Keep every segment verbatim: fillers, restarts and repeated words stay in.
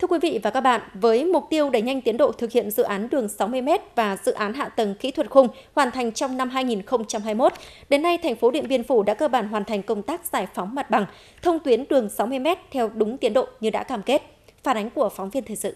quý vị và các bạn, với mục tiêu đẩy nhanh tiến độ thực hiện dự án đường sáu mươi mét và dự án hạ tầng kỹ thuật khung hoàn thành trong năm hai nghìn không trăm hai mươi mốt, đến nay thành phố Điện Biên Phủ đã cơ bản hoàn thành công tác giải phóng mặt bằng, thông tuyến đường sáu mươi mét theo đúng tiến độ như đã cam kết. Phản ánh của phóng viên thời sự.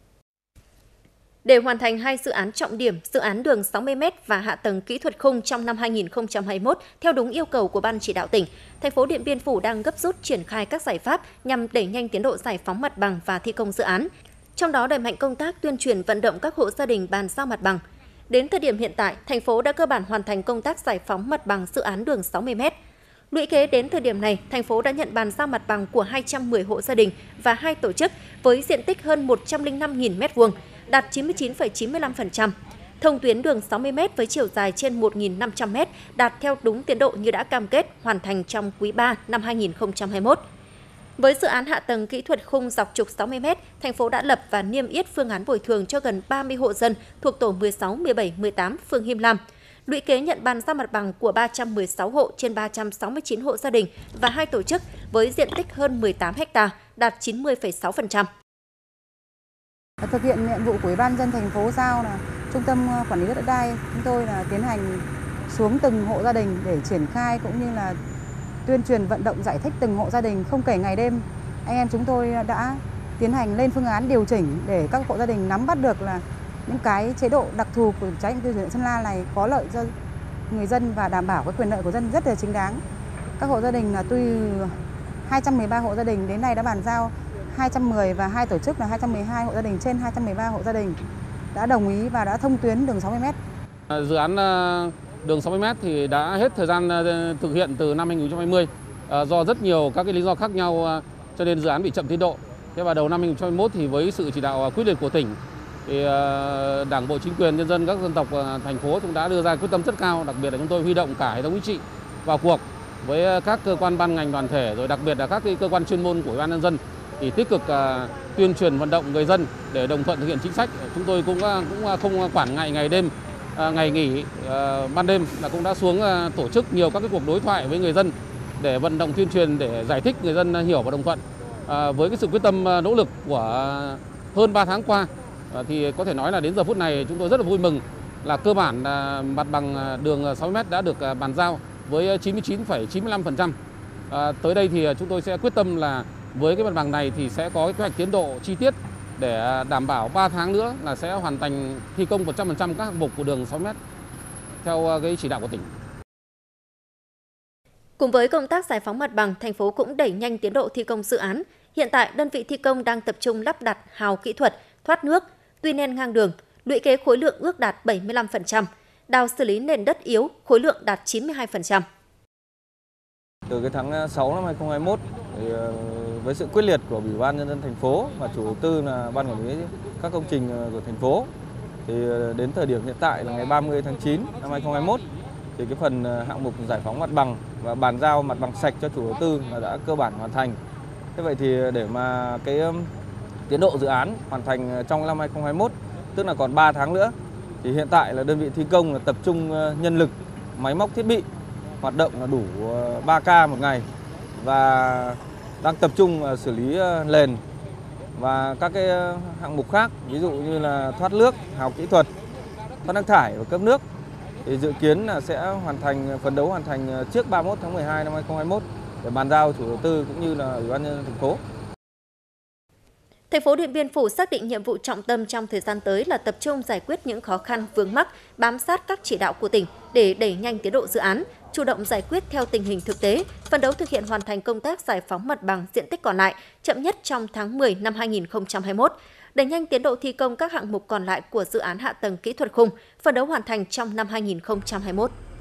Để hoàn thành hai dự án trọng điểm, dự án đường sáu mươi mét và hạ tầng kỹ thuật khung trong năm hai nghìn không trăm hai mươi mốt theo đúng yêu cầu của Ban chỉ đạo tỉnh, thành phố Điện Biên Phủ đang gấp rút triển khai các giải pháp nhằm đẩy nhanh tiến độ giải phóng mặt bằng và thi công dự án. Trong đó đẩy mạnh công tác tuyên truyền vận động các hộ gia đình bàn giao mặt bằng. Đến thời điểm hiện tại, thành phố đã cơ bản hoàn thành công tác giải phóng mặt bằng dự án đường sáu mươi mét. Lũy kế đến thời điểm này, thành phố đã nhận bàn giao mặt bằng của hai trăm mười hộ gia đình và hai tổ chức với diện tích hơn một trăm lẻ năm nghìn mét vuông, đạt chín mươi chín phẩy chín mươi lăm phần trăm. Thông tuyến đường sáu mươi mét với chiều dài trên một nghìn năm trăm mét đạt theo đúng tiến độ như đã cam kết hoàn thành trong quý ba năm hai nghìn không trăm hai mươi mốt. Với dự án hạ tầng kỹ thuật khung dọc trục sáu mươi mét, thành phố đã lập và niêm yết phương án bồi thường cho gần ba mươi hộ dân thuộc tổ mười sáu, mười bảy, mười tám phường Him Lam. Lũy kế nhận bàn giao mặt bằng của ba trăm mười sáu hộ trên ba trăm sáu mươi chín hộ gia đình và hai tổ chức với diện tích hơn mười tám héc ta, đạt chín mươi phẩy sáu phần trăm. Thực hiện nhiệm vụ của Ủy ban nhân dân thành phố giao là Trung tâm Quản lý đất đai, chúng tôi là tiến hành xuống từng hộ gia đình để triển khai cũng như là tuyên truyền vận động giải thích từng hộ gia đình không kể ngày đêm. Anh em chúng tôi đã tiến hành lên phương án điều chỉnh để các hộ gia đình nắm bắt được là những cái chế độ đặc thù của trái thủy điện Sơn La này có lợi cho người dân và đảm bảo cái quyền lợi của dân rất là chính đáng. Các hộ gia đình là tuy hai trăm mười ba hộ gia đình đến nay đã bàn giao hai trăm mười và hai tổ chức là hai trăm mười hai hộ gia đình trên hai trăm mười ba hộ gia đình đã đồng ý và đã thông tuyến đường sáu mươi mét. Dự án đường sáu mươi mét thì đã hết thời gian thực hiện từ năm hai nghìn không trăm hai mươi do rất nhiều các cái lý do khác nhau cho nên dự án bị chậm tiến độ. Thế và đầu năm hai nghìn không trăm hai mươi mốt thì với sự chỉ đạo quyết liệt của tỉnh thì Đảng bộ, chính quyền, nhân dân các dân tộc thành phố cũng đã đưa ra quyết tâm rất cao, đặc biệt là chúng tôi huy động cả hệ thống chính trị vào cuộc với các cơ quan ban ngành đoàn thể, rồi đặc biệt là các cái cơ quan chuyên môn của Ủy ban nhân dân thì tích cực uh, tuyên truyền vận động người dân để đồng thuận thực hiện chính sách. Chúng tôi cũng uh, cũng không quản ngại ngày đêm, uh, ngày nghỉ uh, ban đêm là cũng đã xuống uh, tổ chức nhiều các cái cuộc đối thoại với người dân để vận động tuyên truyền để giải thích người dân hiểu và đồng thuận. Uh, với cái sự quyết tâm uh, nỗ lực của uh, hơn ba tháng qua uh, thì có thể nói là đến giờ phút này chúng tôi rất là vui mừng là cơ bản uh, mặt bằng đường sáu mươi mét đã được uh, bàn giao với chín mươi chín phẩy chín mươi lăm phần trăm. Uh, tới đây thì chúng tôi sẽ quyết tâm là với cái mặt bằng này thì sẽ có cái kế hoạch tiến độ chi tiết để đảm bảo ba tháng nữa là sẽ hoàn thành thi công một trăm phần trăm các hạng mục của đường sáu mét theo cái chỉ đạo của tỉnh. Cùng với công tác giải phóng mặt bằng, thành phố cũng đẩy nhanh tiến độ thi công dự án. Hiện tại, đơn vị thi công đang tập trung lắp đặt hào kỹ thuật, thoát nước, tuy nền ngang đường, lũy kế khối lượng ước đạt bảy mươi lăm phần trăm, đào xử lý nền đất yếu, khối lượng đạt chín mươi hai phần trăm. Từ cái tháng sáu năm hai nghìn không trăm hai mươi mốt, thì với sự quyết liệt của Ủy ban nhân dân thành phố và chủ đầu tư là ban quản lý các công trình của thành phố, thì đến thời điểm hiện tại là ngày ba mươi tháng chín năm hai nghìn không trăm hai mươi mốt thì cái phần hạng mục giải phóng mặt bằng và bàn giao mặt bằng sạch cho chủ đầu tư là đã cơ bản hoàn thành. Thế vậy thì để mà cái tiến độ dự án hoàn thành trong năm hai nghìn không trăm hai mươi mốt, tức là còn ba tháng nữa, thì hiện tại là đơn vị thi công là tập trung nhân lực, máy móc, thiết bị hoạt động là đủ ba ca một ngày và đang tập trung xử lý nền và các cái hạng mục khác, ví dụ như là thoát nước, hào kỹ thuật, thoát nước thải và cấp nước. Thì dự kiến là sẽ hoàn thành, phấn đấu hoàn thành trước ba mươi mốt tháng mười hai năm hai nghìn không trăm hai mươi mốt để bàn giao chủ đầu tư cũng như là Ủy ban nhân dân thành phố. Thành phố Điện Biên Phủ xác định nhiệm vụ trọng tâm trong thời gian tới là tập trung giải quyết những khó khăn vướng mắc, bám sát các chỉ đạo của tỉnh để đẩy nhanh tiến độ dự án, chủ động giải quyết theo tình hình thực tế, phấn đấu thực hiện hoàn thành công tác giải phóng mặt bằng diện tích còn lại chậm nhất trong tháng mười năm hai nghìn không trăm hai mươi mốt, đẩy nhanh tiến độ thi công các hạng mục còn lại của dự án hạ tầng kỹ thuật khung, phấn đấu hoàn thành trong năm hai nghìn không trăm hai mươi mốt.